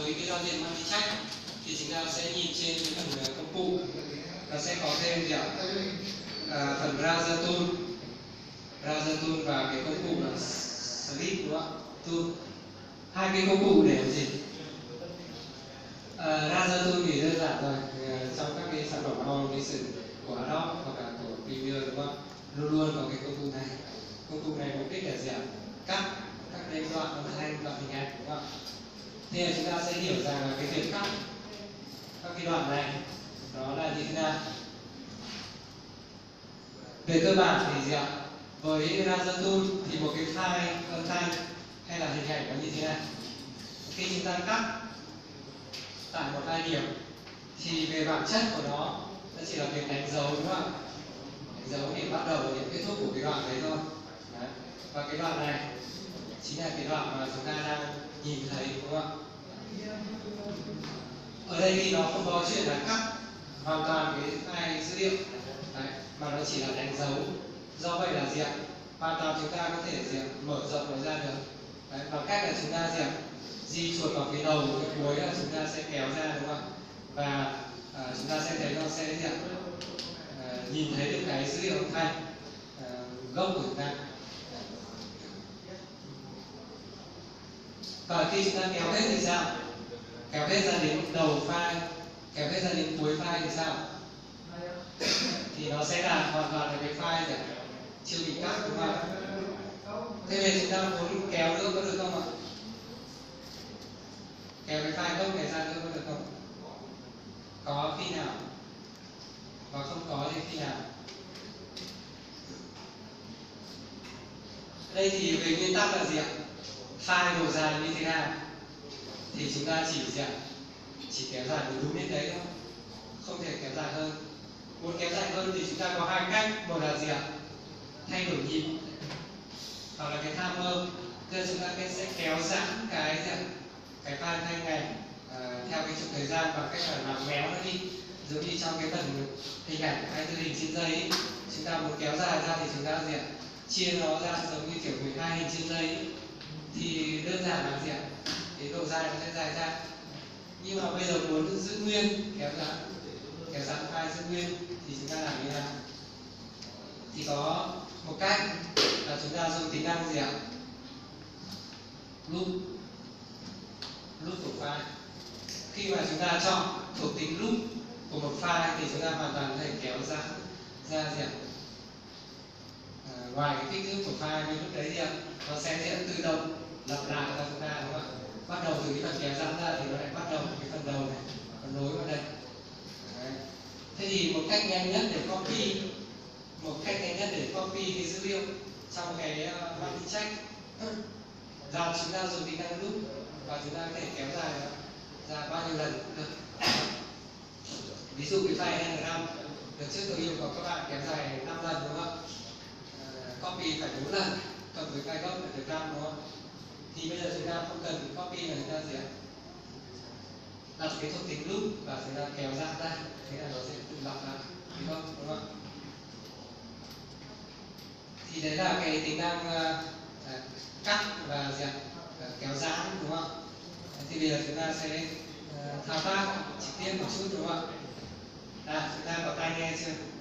với cái giao diện multi-track thì chúng ta sẽ nhìn trên cái phần công cụ, nó sẽ có thêm gì ạ? Phần browser tool và cái công cụ là sleep, đúng không ạ? Tool. Hai cái công cụ để làm gì? Browser tool thì đơn giản rồi, trong các cái sản phẩm Adobe lịch sử của Adobe hoặc là của Premiere, đúng không? Luôn luôn có cái công cụ này. Công cụ này mục đích là gì ạ? Cắt các cái đoạn âm thanh, đoạn hình ảnh, đúng không? Thế là chúng ta sẽ hiểu rằng là cái việc cắt các cái đoạn này đó là như thế nào. Về cơ bản thì gì ạ? Với Browser tool thì một cái file âm thanh hay là hình ảnh nó như thế này. Khi chúng ta cắt tại một hai điểm thì về bản chất của nó chỉ là việc đánh dấu, đúng không ạ? Đánh dấu điểm bắt đầu và điểm kết thúc của cái đoạn đấy thôi. Đấy. Và cái đoạn này chính là cái đoạn mà chúng ta đang nhìn thấy, đúng không ạ? Ở đây thì nó không có chuyện là cắt hoàn toàn cái file dữ liệu. Đấy. Mà nó chỉ là đánh dấu. Do vậy là gì ạ? Hoàn toàn chúng ta có thể gì ạ? Mở rộng nó ra được. Đấy. Bằng cách là chúng ta gì ạ? Di chuột vào cái đầu, cái cuối là chúng ta sẽ kéo ra, đúng không ạ? Và chúng ta sẽ thấy nó sẽ gì ạ? Nhìn thấy được cái dữ liệu âm thanh gốc của chúng ta. Và khi chúng ta kéo hết thì sao? Kéo hết ra đến đầu file, kéo hết ra đến cuối file thì sao? Thì nó sẽ là hoàn toàn là cái file này chưa bị cắt, đúng không ạ? Thế nên chúng ta muốn kéo nữa có được không ạ? Kéo cái file gốc này ra nữa có được không? Có khi nào? Và không có thì khi nào? Đây thì về nguyên tắc là gì ạ? File độ dài như thế nào thì chúng ta chỉ gì ạ? Chỉ kéo dài đúng đến đấy thôi, không thể kéo dài hơn. Muốn kéo dài hơn thì chúng ta có hai cách. Một là gì ạ? Thay đổi nhịp, hoặc là cái timer. Tức là chúng ta sẽ kéo giãn cái gì ạ? Cái file thanh này theo cái trục thời gian bằng cách là làm méo nó đi. Giống như trong cái phần hình ảnh hay tư hình trên dây ấy, chúng ta muốn kéo dài ra thì chúng ta gì ạ? Chia nó ra giống như kiểu 12 hình trên dây ấy. Thì đơn giản là gì ạ? Cái độ dài nó sẽ dài ra. Nhưng mà bây giờ muốn giữ nguyên, kéo giãn file giữ nguyên thì chúng ta làm như thế nào? Thì có một cách là chúng ta dùng tính năng gì ạ? Loop của file. Khi mà chúng ta chọn thuộc tính loop của một file thì chúng ta hoàn toàn có thể kéo giãn ra gì ạ? Ngoài cái kích thước của file như lúc đấy thì nó sẽ tự động lặp lại cho chúng ta, đúng không ạ? Bắt đầu từ cái phần kéo giãn ra thì nó lại bắt đầu cái phần đầu này, phần nối vào đây. Đấy. Thế thì một cách nhanh nhất để copy cái dữ liệu trong cái multi-track là chúng ta dùng tính năng loop và chúng ta có thể kéo dài ra bao nhiêu lần cũng được. Ví dụ cái file N5 được trước tôi yêu cầu các bạn kéo dài 5 lần, đúng không? Copy phải 4 lần, cộng với file gốc là được 5, đúng không? Thì bây giờ chúng ta không cần copy mà chúng ta gì ạ? Đặt cái thuộc tính loop và chúng ta kéo giãn ra, thế là nó sẽ tự lặp lại, đúng không? Thì đấy là cái tính năng cắt và gì ạ? Kéo giãn, đúng không? Thì bây giờ chúng ta sẽ thao tác trực tiếp một chút, đúng không ạ? Chúng ta có tai nghe chưa?